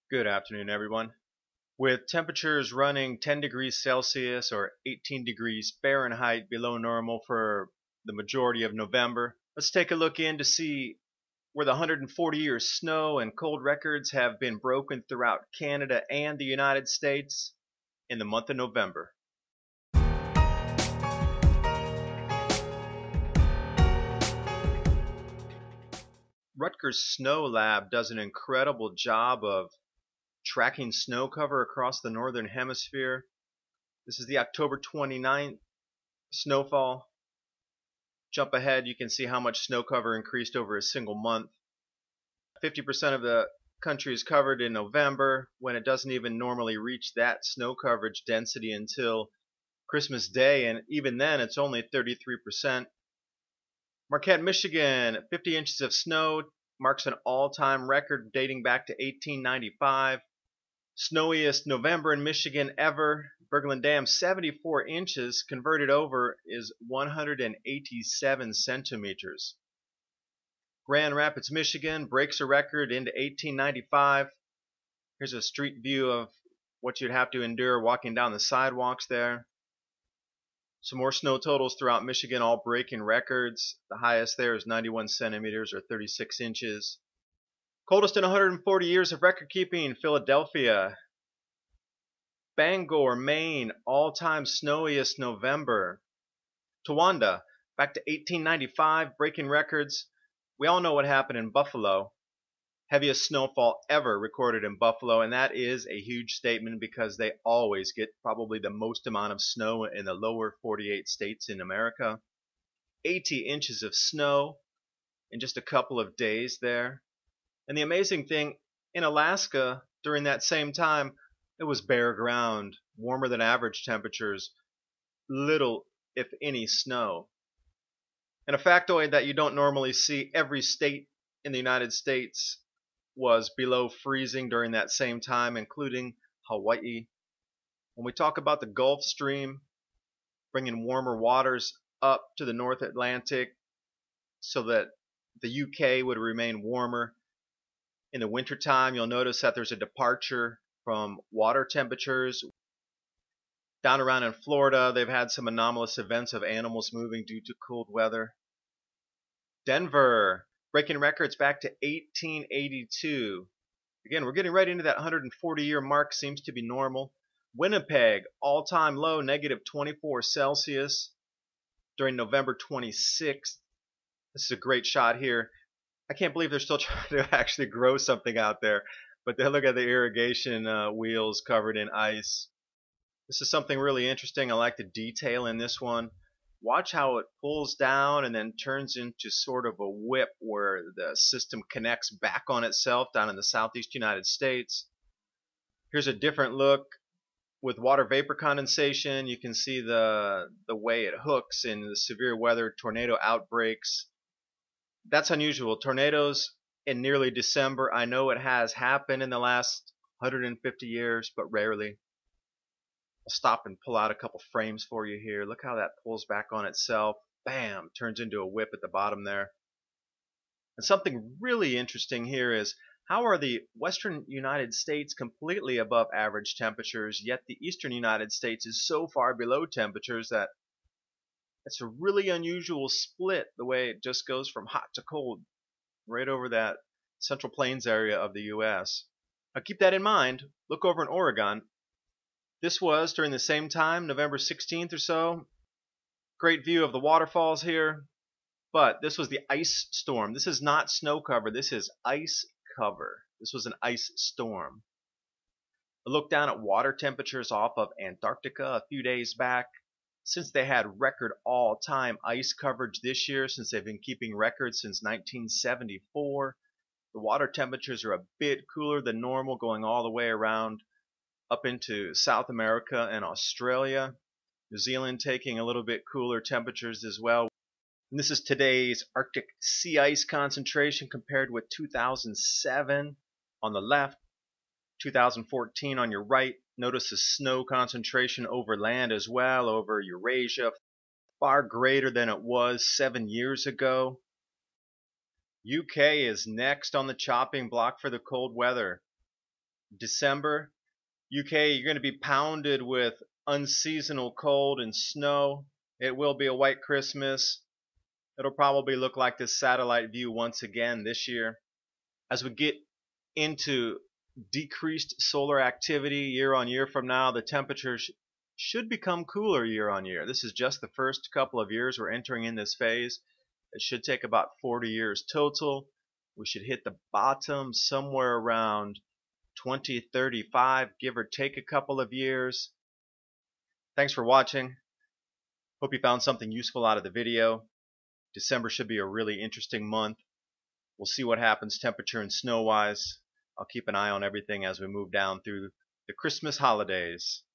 Good afternoon, everyone. With temperatures running 10 degrees Celsius or 18 degrees Fahrenheit below normal for the majority of November, let's take a look in to see where the 140-year snow and cold records have been broken throughout Canada and the United States in the month of November. Rutgers Snow Lab does an incredible job of tracking snow cover across the Northern Hemisphere. This is the October 29th snowfall. Jump ahead, you can see how much snow cover increased over a single month. 50% of the country is covered in November, when it doesn't even normally reach that snow coverage density until Christmas Day, and even then it's only 33%. Marquette, Michigan, 50 inches of snow marks an all-time record dating back to 1895. Snowiest November in Michigan ever. Berglund Dam, 74 inches, converted over is 187 centimeters. Grand Rapids, Michigan breaks a record into 1895. Here's a street view of what you'd have to endure walking down the sidewalks there. Some more snow totals throughout Michigan, all breaking records. The highest there is 91 centimeters or 36 inches. Coldest in 140 years of record keeping, Philadelphia. Bangor, Maine, all-time snowiest November. Towanda, back to 1895, breaking records. We all know what happened in Buffalo. Heaviest snowfall ever recorded in Buffalo, and that is a huge statement because they always get probably the most amount of snow in the lower 48 states in America. 80 inches of snow in just a couple of days there. And the amazing thing, in Alaska, during that same time, it was bare ground, warmer than average temperatures, little, if any, snow. And a factoid that you don't normally see, every state in the United States was below freezing during that same time, including Hawaii. When we talk about the Gulf Stream, bringing warmer waters up to the North Atlantic so that the UK would remain warmer. In the wintertime, you'll notice that there's a departure from water temperatures. Down around in Florida, they've had some anomalous events of animals moving due to cold weather. Denver, breaking records back to 1882. Again, we're getting right into that 140-year mark, seems to be normal. Winnipeg, all-time low, negative 24 Celsius during November 26th. This is a great shot here. I can't believe they're still trying to actually grow something out there. But then look at the irrigation wheels covered in ice. This is something really interesting. I like the detail in this one. Watch how it pulls down and then turns into sort of a whip where the system connects back on itself down in the southeast United States. Here's a different look with water vapor condensation. You can see the way it hooks in the severe weather tornado outbreaks. That's unusual. Tornadoes in nearly December. I know it has happened in the last 150 years, but rarely. I'll stop and pull out a couple frames for you here. Look how that pulls back on itself. Bam! Turns into a whip at the bottom there. And something really interesting here is how are the western United States completely above average temperatures, yet the eastern United States is so far below temperatures that it's a really unusual split, the way it just goes from hot to cold right over that Central Plains area of the U.S. Now keep that in mind. Look over in Oregon. This was during the same time, November 16th or so. Great view of the waterfalls here. But this was the ice storm. This is not snow cover. This is ice cover. This was an ice storm. A look down at water temperatures off of Antarctica a few days back. Since they had record all-time ice coverage this year, since they've been keeping records since 1974, the water temperatures are a bit cooler than normal, going all the way around up into South America and Australia. New Zealand taking a little bit cooler temperatures as well. And this is today's Arctic sea ice concentration compared with 2007 on the left, 2014 on your right. Notice the snow concentration over land as well, over Eurasia, far greater than it was 7 years ago. UK is next on the chopping block for the cold weather. December, UK, you're going to be pounded with unseasonal cold and snow. It will be a white Christmas. It'll probably look like this satellite view once again this year. As we get into decreased solar activity year on year from now, the temperatures should become cooler year on year. This is just the first couple of years we're entering in this phase. It should take about 40 years total. We should hit the bottom somewhere around 2035, give or take a couple of years. Thanks for watching. Hope you found something useful out of the video. December should be a really interesting month. We'll see what happens temperature and snow wise. I'll keep an eye on everything as we move down through the Christmas holidays.